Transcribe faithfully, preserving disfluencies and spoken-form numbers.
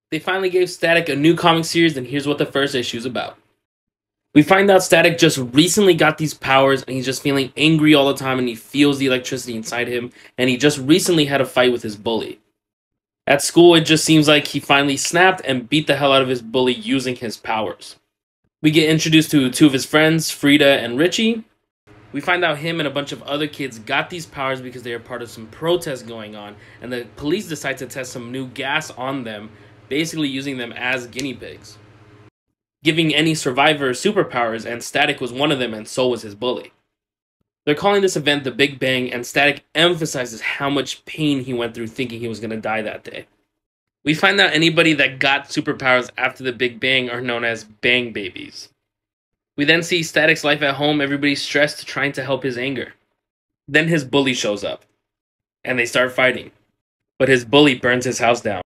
They finally gave Static a new comic series, and here's what the first issue is about. We find out Static just recently got these powers, and he's just feeling angry all the time, and he feels the electricity inside him, and he just recently had a fight with his bully. At school, it just seems like he finally snapped and beat the hell out of his bully using his powers. We get introduced to two of his friends, Frida and Richie. We find out him and a bunch of other kids got these powers because they are part of some protests going on, and the police decide to test some new gas on them, basically using them as guinea pigs, giving any survivor superpowers, and Static was one of them, and so was his bully. They're calling this event the Big Bang, and Static emphasizes how much pain he went through thinking he was going to die that day. We find out anybody that got superpowers after the Big Bang are known as Bang Babies. We then see Static's life at home, everybody's stressed, trying to help his anger. Then his bully shows up, and they start fighting, but his bully burns his house down.